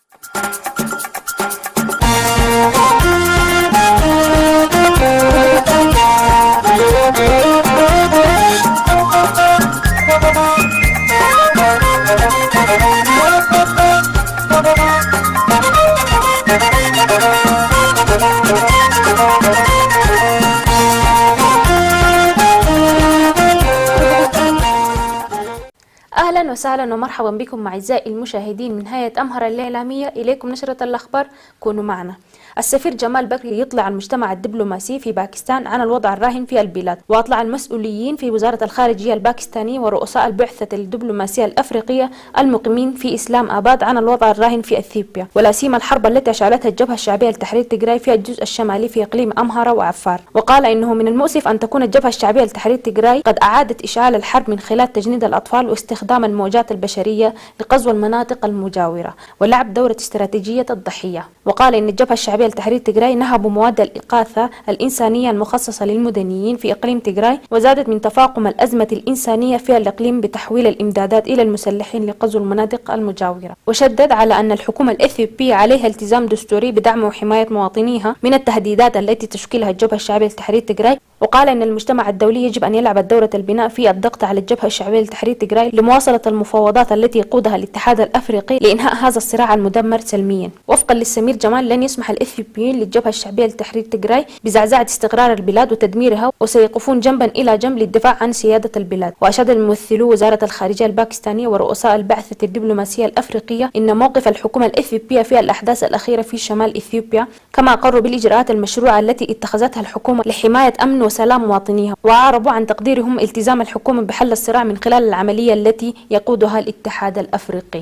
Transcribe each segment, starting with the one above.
أهلا وسهلا ومرحبا بكم أعزائي المشاهدين من هيئة أمهر الإعلامية. إليكم نشرة الأخبار، كونوا معنا. السفير جمال بكري يطلع المجتمع الدبلوماسي في باكستان عن الوضع الراهن في البلاد، وأطلع المسؤولين في وزارة الخارجية الباكستانية ورؤساء البعثة الدبلوماسية الأفريقية المقيمين في إسلام آباد عن الوضع الراهن في أثيوبيا، ولا سيما الحرب التي أشعلتها الجبهة الشعبية لتحرير تجراي في الجزء الشمالي في إقليم أمهرة وعفار. وقال إنه من المؤسف أن تكون الجبهة الشعبية لتحرير تجراي قد أعادت إشعال الحرب من خلال تجنيد الأطفال واستخدام الموجات البشرية لقصف المناطق المجاورة ولعب دورة استراتيجية الضحية. وقال إن الجبهة الشعبية لتحرير تجراي نهبوا مواد الإغاثة الإنسانية المخصصة للمدنيين في إقليم تجراي، وزادت من تفاقم الأزمة الإنسانية في الإقليم بتحويل الإمدادات إلى المسلحين لقصف المناطق المجاورة. وشدد على أن الحكومة الإثيوبية عليها التزام دستوري بدعم وحماية مواطنيها من التهديدات التي تشكلها الجبهة الشعبية لتحرير تجراي. وقال إن المجتمع الدولي يجب أن يلعب دورة البناء في الضغط على الجبهة الشعبية لتحرير تجراي لمواصلة المفاوضات التي يقودها الاتحاد الأفريقي لإنهاء هذا الصراع المدمر سلميا. وفقا للسمير جمال، لن يسمح الإثيوبيين للجبهة الشعبية لتحرير تجراي بزعزعة استقرار البلاد وتدميرها، وسيقفون جنبا إلى جنب للدفاع عن سيادة البلاد. وأشاد الممثلو وزارة الخارجية الباكستانية ورؤساء البعثة الدبلوماسية الأفريقية إن موقف الحكومة الإثيوبية في الأحداث الأخيرة في شمال إثيوبيا، كما أقروا بالإجراءات المشروعة التي اتخذتها الحكومة لحماية أمن وسلام مواطنيها، وأعربوا عن تقديرهم التزام الحكومة بحل الصراع من خلال العملية التي يقودها الاتحاد الأفريقي.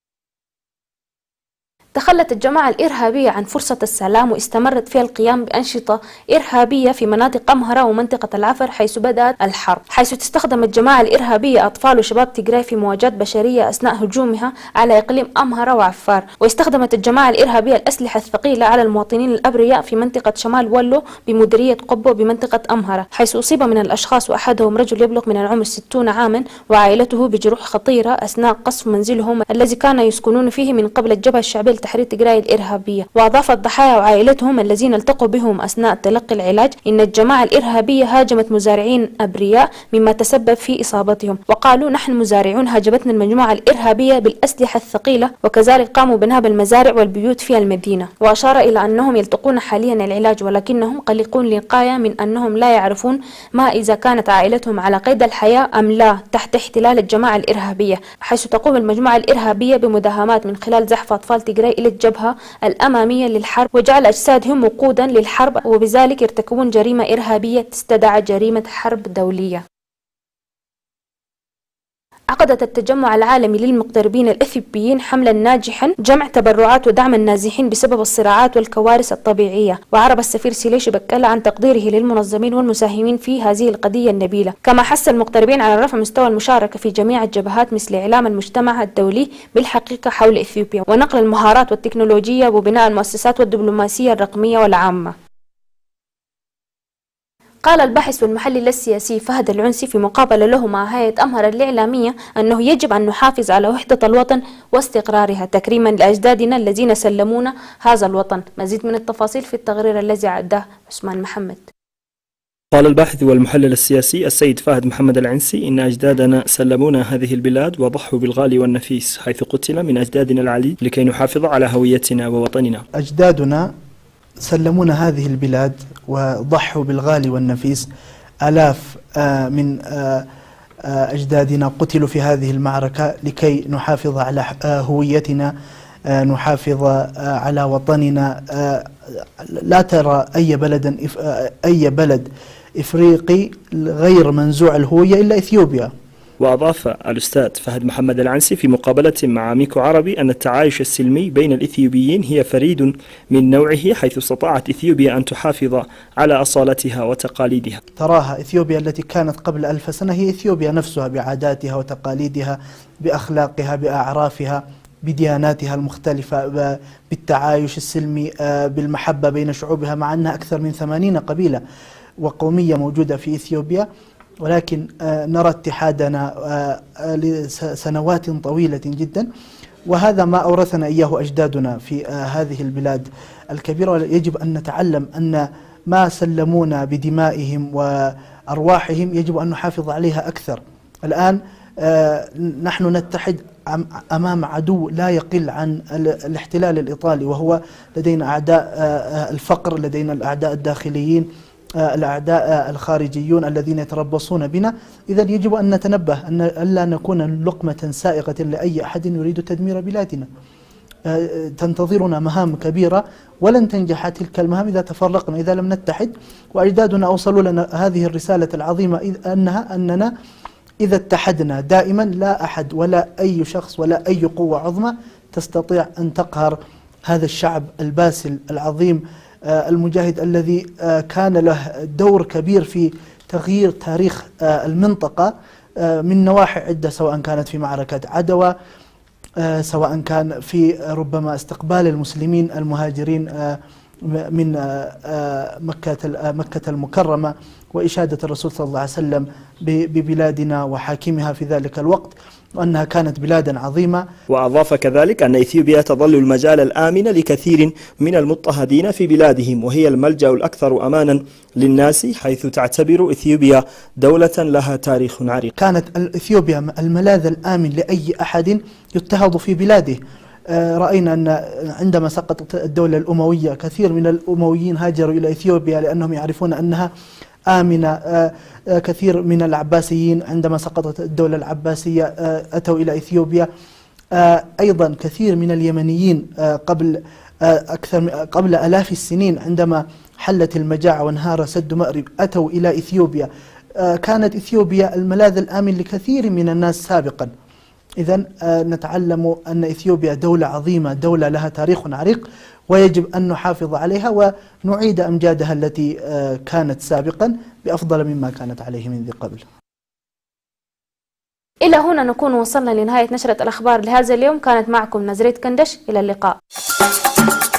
تخلت الجماعة الإرهابية عن فرصة السلام واستمرت في القيام بأنشطة إرهابية في مناطق أمهرة ومنطقة العفر حيث بدأت الحرب، حيث تستخدم الجماعة الإرهابية أطفال وشباب تجراي في مواجهات بشرية أثناء هجومها على إقليم أمهرة وعفار. واستخدمت الجماعة الإرهابية الأسلحة الثقيلة على المواطنين الأبرياء في منطقة شمال ولو بمديرية قبو بمنطقة أمهرة، حيث أصيب من الأشخاص وأحدهم رجل يبلغ من العمر 60 عاما وعائلته بجروح خطيرة أثناء قصف منزلهم الذي كانوا يسكنون فيه من قبل الجبهة الشعبية تحرير تجراي الإرهابية. وأضاف الضحايا وعائلتهم الذين التقوا بهم أثناء تلقي العلاج إن الجماعة الإرهابية هاجمت مزارعين أبرياء مما تسبب في إصابتهم، وقالوا نحن مزارعون هاجمتنا المجموعة الإرهابية بالأسلحة الثقيلة، وكذلك قاموا بنهب المزارع والبيوت في المدينة. وأشار إلى أنهم يلتقون حاليا العلاج ولكنهم قلقون للغاية من أنهم لا يعرفون ما إذا كانت عائلتهم على قيد الحياة أم لا تحت احتلال الجماعة الإرهابية، حيث تقوم المجموعة الإرهابية بمداهمات من خلال زحف أطفال تجراي إلى الجبهة الأمامية للحرب وجعل أجسادهم وقودا للحرب، وبذلك يرتكبون جريمة إرهابية تستدعى جريمة حرب دولية. عقدت التجمع العالمي للمغتربين الإثيوبيين حملا ناجحا جمع تبرعات ودعم النازحين بسبب الصراعات والكوارث الطبيعية. وعرب السفير سيليش بكالة عن تقديره للمنظمين والمساهمين في هذه القضية النبيلة، كما حث المغتربين على رفع مستوى المشاركة في جميع الجبهات مثل إعلام المجتمع الدولي بالحقيقة حول إثيوبيا ونقل المهارات والتكنولوجيا وبناء المؤسسات والدبلوماسية الرقمية والعامة. قال الباحث والمحلل السياسي فهد العنسي في مقابلة له مع هيئة أمهر الإعلامية أنه يجب أن نحافظ على وحدة الوطن واستقرارها تكريما لأجدادنا الذين سلمونا هذا الوطن. مزيد من التفاصيل في التقرير الذي عده عثمان محمد. قال الباحث والمحلل السياسي السيد فهد محمد العنسي إن أجدادنا سلمونا هذه البلاد وضحوا بالغالي والنفيس حيث قتل من أجدادنا العلي لكي نحافظ على هويتنا ووطننا. أجدادنا سلمونا هذه البلاد وضحوا بالغالي والنفيس. آلاف من أجدادنا قتلوا في هذه المعركة لكي نحافظ على هويتنا، نحافظ على وطننا. لا ترى أي بلد إفريقي غير منزوع الهوية إلا إثيوبيا. وأضاف الأستاذ فهد محمد العنسي في مقابلة مع ميكو عربي أن التعايش السلمي بين الإثيوبيين هي فريد من نوعه، حيث استطاعت إثيوبيا أن تحافظ على أصالتها وتقاليدها. تراها إثيوبيا التي كانت قبل 1000 سنة هي إثيوبيا نفسها بعاداتها وتقاليدها، بأخلاقها، بأعرافها، بدياناتها المختلفة، بالتعايش السلمي، بالمحبة بين شعوبها، مع أنها أكثر من 80 قبيلة وقومية موجودة في إثيوبيا. ولكن نرى اتحادنا لسنوات طويلة جدا، وهذا ما أورثنا إياه أجدادنا في هذه البلاد الكبيرة. يجب أن نتعلم أن ما سلمونا بدمائهم وأرواحهم يجب أن نحافظ عليها أكثر. الآن نحن نتحد أمام عدو لا يقل عن الاحتلال الإيطالي، وهو لدينا أعداء الفقر، لدينا الأعداء الداخليين، الأعداء الخارجيون الذين يتربصون بنا. إذا يجب أن نتنبه أن ألا نكون لقمة سائغة لأي أحد يريد تدمير بلادنا. تنتظرنا مهام كبيرة ولن تنجح تلك المهام إذا تفرقنا، إذا لم نتحد. وأجدادنا أوصلوا لنا هذه الرسالة العظيمة أننا إذا اتحدنا دائما لا أحد ولا أي شخص ولا أي قوة عظمى تستطيع أن تقهر هذا الشعب الباسل العظيم المجاهد، الذي كان له دور كبير في تغيير تاريخ المنطقة من نواحي عدة، سواء كانت في معركة عدوى، سواء كان في ربما استقبال المسلمين المهاجرين من مكة المكرمة، وإشادة الرسول صلى الله عليه وسلم ببلادنا وحاكمها في ذلك الوقت، وأنها كانت بلادا عظيمة. وأضاف كذلك أن إثيوبيا تظل المجال الآمن لكثير من المضطهدين في بلادهم، وهي الملجأ الأكثر أمانا للناس، حيث تعتبر إثيوبيا دولة لها تاريخ عريق. كانت إثيوبيا الملاذ الآمن لأي أحد يضطهد في بلاده. رأينا أن عندما سقطت الدولة الأموية كثير من الأمويين هاجروا إلى إثيوبيا لأنهم يعرفون أنها آمنة. كثير من العباسيين عندما سقطت الدولة العباسية أتوا إلى إثيوبيا. أيضا كثير من اليمنيين قبل آلاف السنين عندما حلت المجاعة وانهار سد مأرب أتوا إلى إثيوبيا. كانت إثيوبيا الملاذ الآمن لكثير من الناس سابقا. إذن نتعلم أن إثيوبيا دولة عظيمة، دولة لها تاريخ عريق، ويجب أن نحافظ عليها ونعيد أمجادها التي كانت سابقا بأفضل مما كانت عليه من ذي قبل. إلى هنا نكون وصلنا لنهاية نشرة الأخبار لهذا اليوم. كانت معكم نزريت كندش، إلى اللقاء.